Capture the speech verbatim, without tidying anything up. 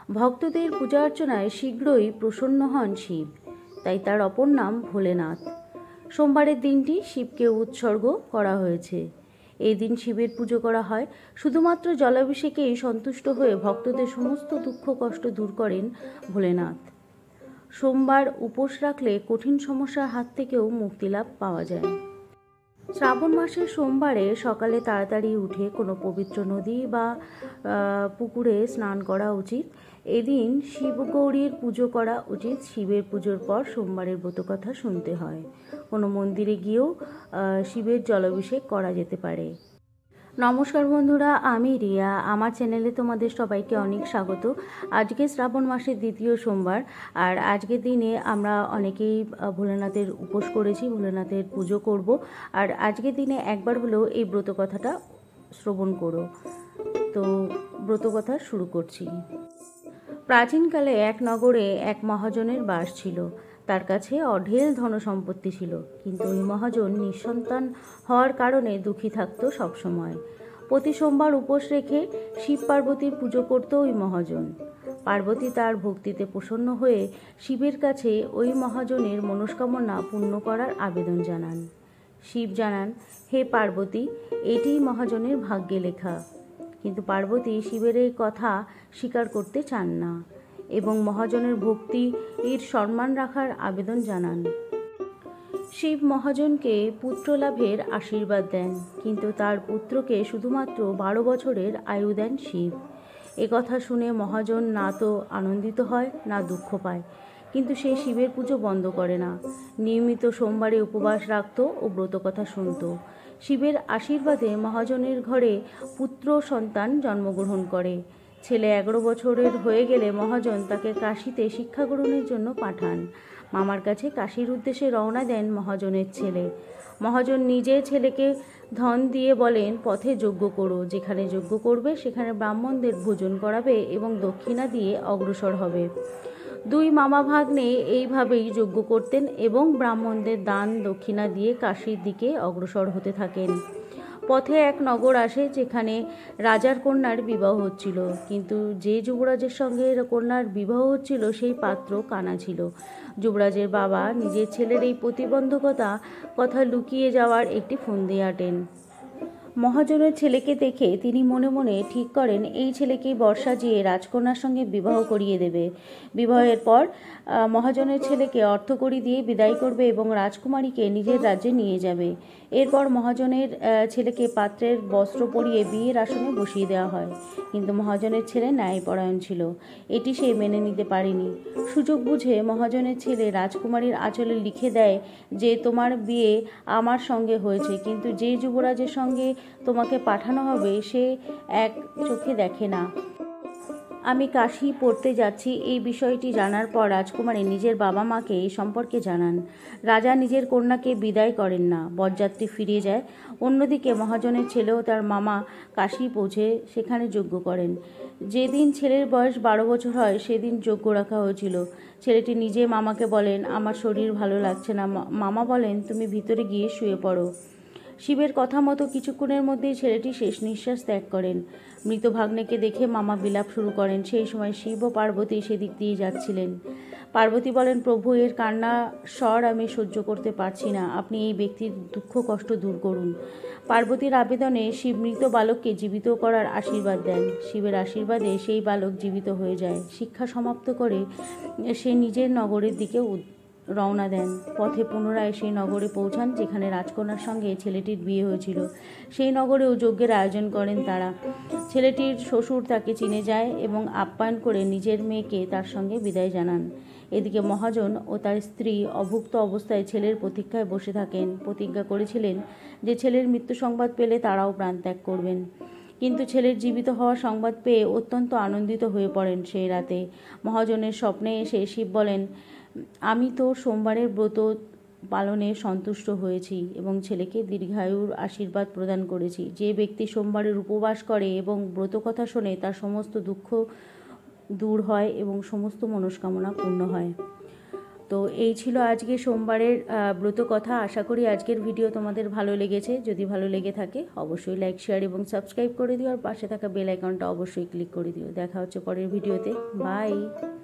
ভক্তদের পূজা অর্চনায় শীঘ্রই প্রসন্ন হন শিব, তাই তার অপর নাম ভোলেনাথ। সোমবারের দিনটি শিবকে উৎসর্গ করা হয়েছে। এই দিন শিবের পুজো করা হয়। শুধুমাত্র জলাভিষেকেই সন্তুষ্ট হয়ে ভক্তদের সমস্ত দুঃখ কষ্ট দূর করেন ভোলেনাথ। সোমবার উপোস রাখলে কঠিন সমস্যার হাত থেকেও মুক্তিলাভ পাওয়া যায়। শ্রাবণ মাসের সোমবারে সকালে তাড়াতাড়ি উঠে কোনো পবিত্র নদী বা পুকুরে স্নান করা উচিত। এদিন শিব গৌরীর পুজো করা উচিত। শিবের পুজোর পর সোমবারের ব্রতকথা শুনতে হয়। কোনো মন্দিরে গিয়েও শিবের জলাভিষেক করা যেতে পারে। নমস্কার বন্ধুরা, আমি রিয়া। আমার চ্যানেলে তোমাদের সবাইকে অনেক স্বাগত। আজকে শ্রাবণ মাসের দ্বিতীয় সোমবার, আর আজকের দিনে আমরা অনেকেই ভোলেনাথের উপোস করেছি, ভোলেনাথের পুজো করব। আর আজকের দিনে একবার হলেও এই ব্রতকথাটা শ্রবণ করো। তো ব্রতকথা শুরু করছি। প্রাচীনকালে এক নগরে এক মহাজনের বাস ছিল। তার কাছে অঢেল ধনসম্পত্তি ছিল, কিন্তু ওই মহাজন নিঃসন্তান হওয়ার কারণে দুঃখী থাকতো সবসময়। প্রতি সোমবার উপোস রেখে শিব পার্বতীর পুজো করত ওই মহাজন। পার্বতী তার ভক্তিতে প্রসন্ন হয়ে শিবের কাছে ওই মহাজনের মনস্কামনা পূর্ণ করার আবেদন জানান। শিব জানান, হে পার্বতী, এটিই মহাজনের ভাগ্যে লেখা। কিন্তু পার্বতী শিবের এই কথা স্বীকার করতে চান না এবং মহাজনের ভক্তির সম্মান রাখার আবেদন জানান। শিব মহাজনকে পুত্র লাভের আশীর্বাদ দেন, কিন্তু তার পুত্রকে শুধুমাত্র বারো বছরের আয়ু দেন শিব। একথা শুনে মহাজন না তো আনন্দিত হয় না দুঃখ পায়, কিন্তু সে শিবের পুজো বন্ধ করে না। নিয়মিত সোমবারে উপবাস রাখত ও ব্রতকথা শুনত। শিবের আশীর্বাদে মহাজনের ঘরে পুত্র সন্তান জন্মগ্রহণ করে। ছেলে এগারো বছরের হয়ে গেলে মহাজন তাকে কাশীতে শিক্ষা গ্রহণের জন্য পাঠান। মামার কাছে কাশীর উদ্দেশ্যে রওনা দেন মহাজনের ছেলে। মহাজন নিজে ছেলেকে ধন দিয়ে বলেন, পথে যজ্ঞ করো, যেখানে যজ্ঞ করবে সেখানে ব্রাহ্মণদের ভোজন করাবে এবং দক্ষিণা দিয়ে অগ্রসর হবে। দুই মামা ভাগ্নে এইভাবেই যজ্ঞ করতেন এবং ব্রাহ্মণদের দান দক্ষিণা দিয়ে কাশীর দিকে অগ্রসর হতে থাকেন। পথে এক নগর আসে, যেখানে রাজার কন্যার বিবাহ হচ্ছিল, কিন্তু যে যুবরাজের সঙ্গে কন্যার বিবাহ হচ্ছিল সেই পাত্র কানা ছিল। যুবরাজের বাবা নিজের ছেলের এই প্রতিবন্ধকতা কথা লুকিয়ে যাওয়ার একটি ফন্দি আঁটেন। মহাজনের ছেলেকে দেখে তিনি মনে মনে ঠিক করেন এই ছেলেকেই বর সাজিয়ে রাজকন্যার সঙ্গে বিবাহ করিয়ে দেবে। বিবাহের পর মহাজনের ছেলেকে অর্থকড়ি দিয়ে বিদায় করবে এবং রাজকুমারীকে নিজের রাজ্যে নিয়ে যাবে। এরপর মহাজনের ছেলেকে পাত্রের বস্ত্র পরিয়ে বিয়ের আসনে বসিয়ে দেওয়া হয়, কিন্তু মহাজনের ছেলে ন্যায়পরায়ণ ছিল। এটি সে মেনে নিতে পারেনি। সুযোগ বুঝে মহাজনের ছেলে রাজকুমারীর আঁচলে লিখে দেয় যে তোমার বিয়ে আমার সঙ্গে হয়েছে, কিন্তু যে যুবরাজের সঙ্গে তোমাকে পাঠানো হবে সে এক চোখে দেখে না। আমি কাশী পড়তে যাচ্ছি। এই বিষয়টি জানার পর রাজকুমারী নিজের বাবা মাকে এই সম্পর্কে জানান। রাজা নিজের কন্যাকে বিদায় করেন না, বরযাত্রী ফিরে যায়। অন্যদিকে মহাজনের ছেলেও তার মামা কাশী পৌঁছে সেখানে যজ্ঞ করেন। যেদিন ছেলের বয়স বারো বছর হয় সেদিন যজ্ঞ রাখা হয়েছিল। ছেলেটি নিজে মামাকে বলেন, আমার শরীর ভালো লাগছে না। মামা বলেন, তুমি ভিতরে গিয়ে শুয়ে পড়ো। শিবের কথা মতো কিছুক্ষণের মধ্যেই ছেলেটি শেষ নিঃশ্বাস ত্যাগ করেন। মৃত ভাগ্নেকে দেখে মামা বিলাপ শুরু করেন। সেই সময় শিব ও পার্বতী সেদিক দিয়ে যাচ্ছিলেন। পার্বতী বলেন, প্রভু, এর কান্না স্বর আমি সহ্য করতে পারছি না, আপনি এই ব্যক্তির দুঃখ কষ্ট দূর করুন। পার্বতীর আবেদনে শিব মৃত বালককে জীবিত করার আশীর্বাদ দেন। শিবের আশীর্বাদে সেই বালক জীবিত হয়ে যায়। শিক্ষা সমাপ্ত করে সে নিজের নগরের দিকে রওনা দেন। পথে পুনরায় সেই নগরে পৌঁছান যেখানে রাজকন্যার সঙ্গে ছেলেটির বিয়ে হয়েছিল। সেই নগরেও যজ্ঞের আয়োজন করেন তারা। ছেলেটির শ্বশুর তাকে চিনে যায় এবং আপ্যায়ন করে নিজের মেয়েকে তার সঙ্গে বিদায় জানান। এদিকে মহাজন ও তার স্ত্রী অভুক্ত অবস্থায় ছেলের প্রতীক্ষায় বসে থাকেন। প্রতিজ্ঞা করেছিলেন যে ছেলের মৃত্যু সংবাদ পেলে তারাও প্রাণত্যাগ করবেন। কিন্তু ছেলের জীবিত হওয়ার সংবাদ পেয়ে অত্যন্ত আনন্দিত হয়ে পড়েন। সেই রাতে মহাজনের স্বপ্নে এসে শিব বলেন, আমি তোর সোমবারের ব্রত পালনে সন্তুষ্ট হয়েছি এবং ছেলেকে দীর্ঘায়ুর আশীর্বাদ প্রদান করেছি। যে ব্যক্তি সোমবারের উপবাস করে এবং ব্রত কথা শোনে তার সমস্ত দুঃখ দূর হয় এবং সমস্ত মনস্কামনা পূর্ণ হয়। তো তো এই ছিল আজকে সোমবারের ব্রত কথা। আশা করি আজকের ভিডিও তোমাদের ভালো লেগেছে। যদি ভালো লেগে থাকে অবশ্যই লাইক, শেয়ার এবং সাবস্ক্রাইব করে দিও, আর পাশে থাকা বেল আইকনটা অবশ্যই ক্লিক করে দিও। দেখা হচ্ছে পরের ভিডিওতে। বাই।